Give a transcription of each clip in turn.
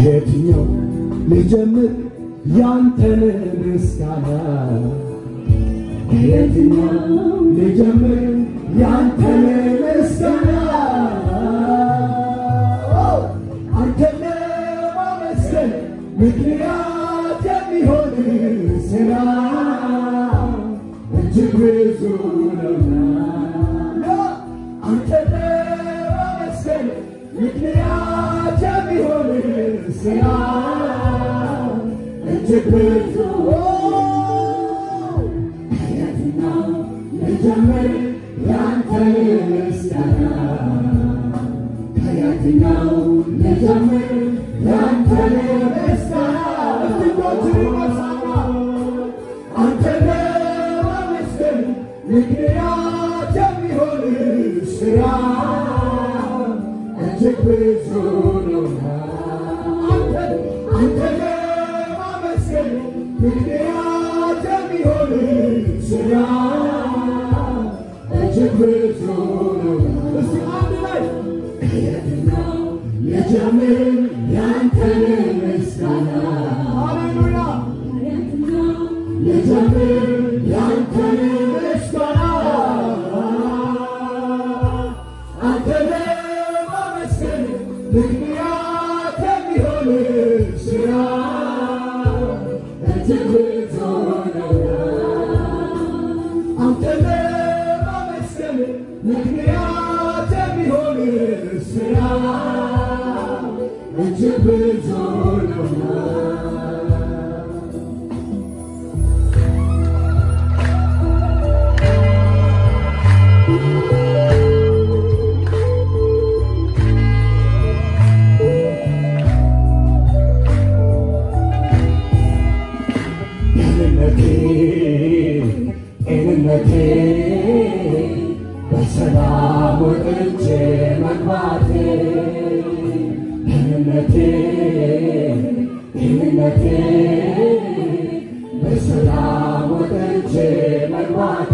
ከየትኛው ልጀምር ያንተን ምስጋና ከየትኛው ልጀምር ያንተን ምስጋና አንተን ማመስገን ምክንያት የሚሆን ስራ እጅግ ብዙ ነውና አንተን ማመስገን ምክንያት የሚሆን ስራ እጅግ ብዙ ከየትኛው ልጀምር ያንተን ምስጋና ከየትኛው ልጀምር ያንተን ምስጋና አንተን ማመስገን ምክንያት የሚሆን ስራ እጅግ ብዙ ነውና አንተን ማመስገን ምክንያት የሚሆን ስራ እጅግ ብዙ ነውና እስቲ አንድ ላይ ከየትኛው ልጀምር ያንተን ምስጋና ሃሌሉያ ከየትኛው ልጀምር ያንተን ምስጋና አንተን ማመስገን ምክንያት የሚሆን ስራ እጅግ ብዙ ነውና አንተን ማመስገን ምክንያት የሚሆን ስራ እጅግ ብዙ ነውና ጤንነቴ በሰላም ወጥቼ መግባቴ ጤንነቴ በሰላም ወጥቼ መግባቴ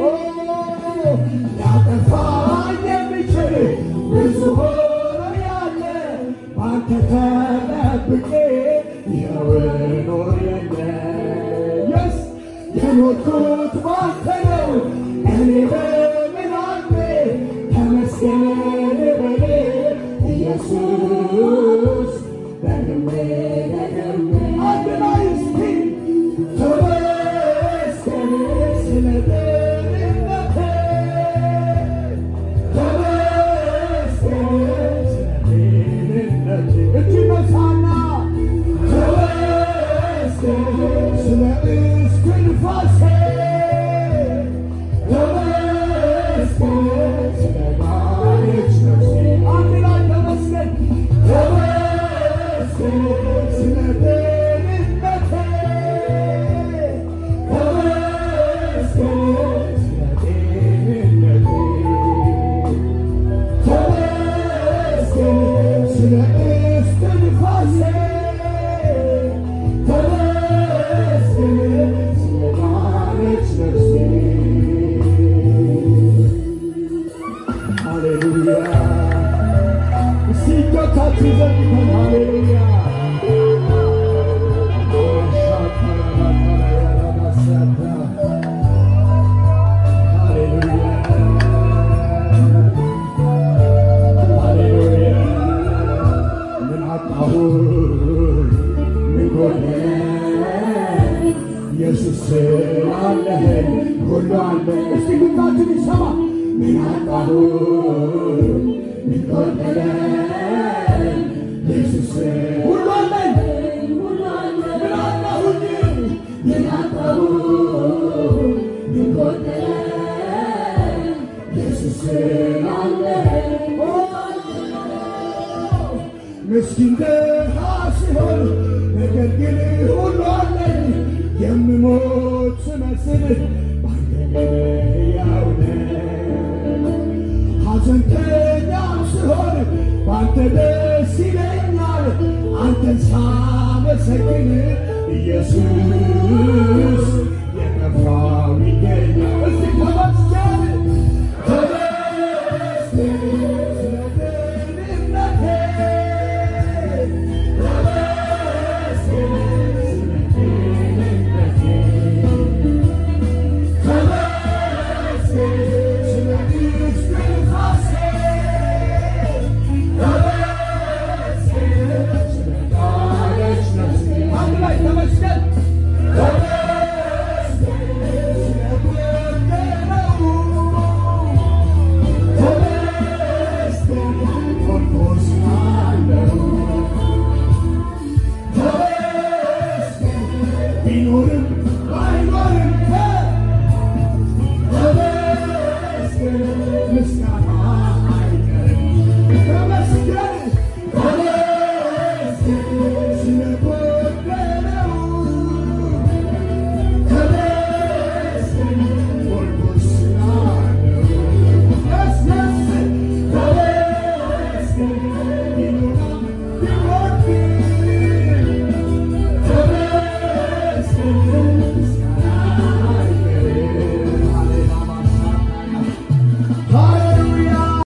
ሊያጠፋኝ የሚችል ብዙ ሆኖ ያለ ባንተ ተጠብቄ ይኸው ኖሬያለሁ የኖርኩት ባንተ ነው እኔ በምን አልፌ ተመስገን በኔ ኢየሱስ ደግሜ አንድ ላይ እስቲ ተመስገን ስለ ጤንነቴ ተመስገን ስለ ጤንነቴ እጅ ነሳና ተመስገን ስለ እስትንፋሴ ተመስገን ስለ ባለች ነፍሴ አንድ ላይ ተመስገን ተመስገን ስለ ጤንነቴ ተመስገን ስለ ጤንነቴ ተመስገን ስለ እስትንፋሴ ኢየሱስ አለህ ሁሉ አለ እስቲ ጉዳችን ይሰማ ምን አጣሁ ምን ጎደለ ኢየሱስ ሁሉ አለ ምን አጣሁኝ ምን አጣሁ ምን ጎደለ ኢየሱስ አለ ምስኪን ደሃ ሲሆን ነገር ግን ሁሉ አለኝ የምሞት ስመስል ባንተ ሕያው ነኝ ሐዘንተኛም ስሆን ባንተ ደስ ይለኛል አንተን ሳመሰግን ኢየሱስ